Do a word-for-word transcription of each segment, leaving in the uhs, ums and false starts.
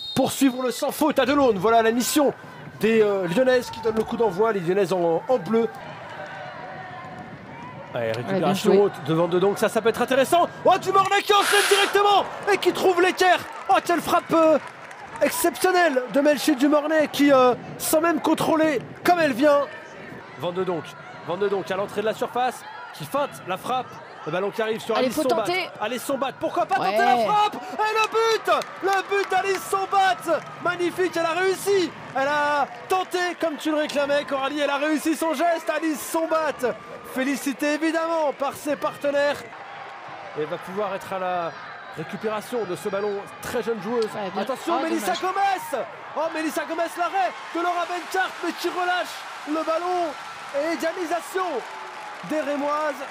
poursuivre le sans faute à Delaune. Voilà la mission des euh, Lyonnaises qui donnent le coup d'envoi, les Lyonnaises en, en bleu. Allez, récupération ouais, haute devant de donc ça, ça peut être intéressant. Oh, du Mornay qui enchaîne directement et qui trouve l'équerre. Oh, quelle frappe euh, exceptionnelle de Melchi du Mornay qui, euh, sans même contrôler comme elle vient. Van de Donk, Van de Donk à l'entrée de la surface qui feinte la frappe. Le ballon qui arrive sur Allez, Alice faut Sombat. tenter. Alice Sombat, pourquoi pas Ouais. tenter la frappe. Et le but, le but d'Alice Sombat. Magnifique, elle a réussi. Elle a tenté comme tu le réclamais, Coralie. Elle a réussi son geste, Alice Sombat. Félicité évidemment par ses partenaires. Et elle va pouvoir être à la récupération de ce ballon. Très jeune joueuse. Ouais, Attention, oh, Mélissa dommage. Gomez. Oh, Mélissa Gomez, l'arrêt de Laura Bencart, mais qui relâche le ballon. Et égalisation des Rémoises.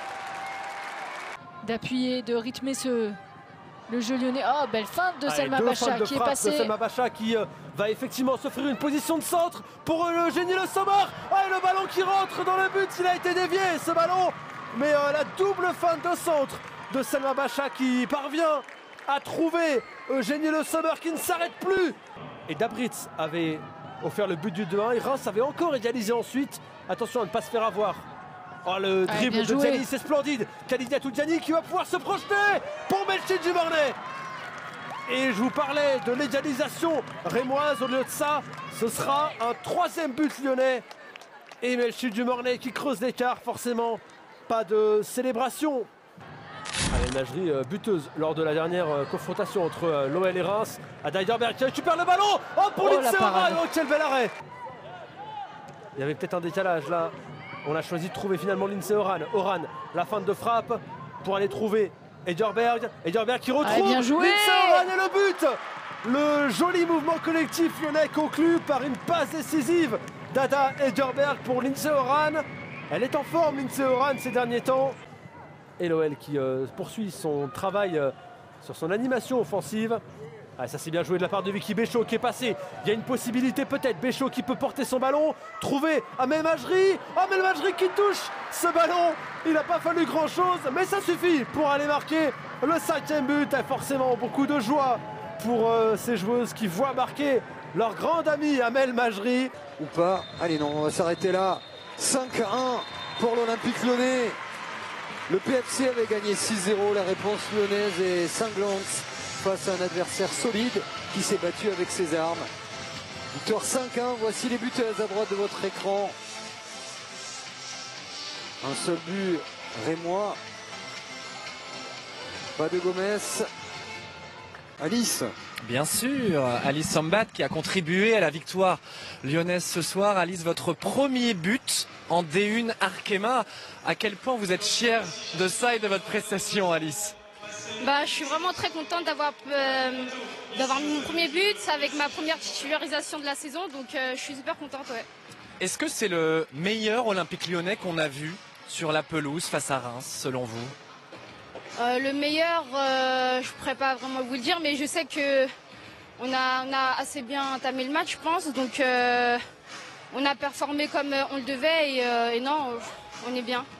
D'appuyer, de rythmer ce, le jeu lyonnais. Oh, belle feinte de Allez, Selma deux Bacha feintes de qui est frappe passée. de Selma Bacha qui euh, va effectivement s'offrir une position de centre pour euh, le génie Le Sommer. Ah, et le ballon qui rentre dans le but, il a été dévié ce ballon. Mais euh, la double feinte de centre de Selma Bacha qui parvient à trouver Eugénie Le Sommer qui ne s'arrête plus. Et Dabritz avait offert le but du deux un et Reims avait encore égalisé ensuite. Attention à ne pas se faire avoir. Oh, le Allez, dribble bien de joué. Diani, c'est splendide. Khadija Toudjani qui va pouvoir se projeter pour Melchi du Mornay. Et je vous parlais de l'égalisation rémoise. Au lieu de ça, ce sera un troisième but lyonnais. Et Melchi du Mornay qui creuse l'écart, forcément. Pas de célébration. Allez, imagerie euh, buteuse lors de la dernière euh, confrontation entre euh, l'O L et Reims. À Deiderberg qui récupère le ballon. Oh, pour Oh, la Lindsay Oran. parade. Oh, quel bel arrêt. Il y avait peut-être un décalage là. On a choisi de trouver finalement Lindsay Oran. Oran, la feinte de frappe pour aller trouver Ederberg. Ederberg qui retrouve Allez, bien joué. Lindsay Oran et le but. Le joli mouvement collectif lyonnais conclu par une passe décisive d'Ada Ederberg pour Lindsay Oran. Elle est en forme, Lindsay Oran, ces derniers temps. Et l'O L qui euh, poursuit son travail euh, sur son animation offensive. Ah, ça c'est bien joué de la part de Vicky Béchaud qui est passé. Il y a une possibilité peut-être. Béchaud qui peut porter son ballon. Trouver Amel Majri. Amel Majri qui touche ce ballon. Il n'a pas fallu grand chose, mais ça suffit pour aller marquer le cinquième but. Et forcément beaucoup de joie pour euh, ces joueuses qui voient marquer leur grande amie Amel Majri. Ou pas. Allez non, on va s'arrêter là. cinq à un pour l'Olympique Lyonnais. Le P F C avait gagné six zéro. La réponse lyonnaise est cinglante face à un adversaire solide qui s'est battu avec ses armes. Victoire cinq un, voici les buteuses à droite de votre écran. Un seul but rémois. Pas de Gomez. Alice. Bien sûr, Alice Sombat qui a contribué à la victoire lyonnaise ce soir. Alice, votre premier but en D un Arkema. À quel point vous êtes fière de ça et de votre prestation, Alice? Bah, je suis vraiment très contente d'avoir euh, d'avoir mis mon premier but. C'est avec ma première titularisation de la saison, donc euh, je suis super contente. Ouais. Est-ce que c'est le meilleur Olympique lyonnais qu'on a vu sur la pelouse face à Reims, selon vous? Euh, le meilleur, euh, je ne pourrais pas vraiment vous le dire, mais je sais que on a, on a assez bien entamé le match, je pense. Donc euh, on a performé comme on le devait et, euh, et non, on est bien.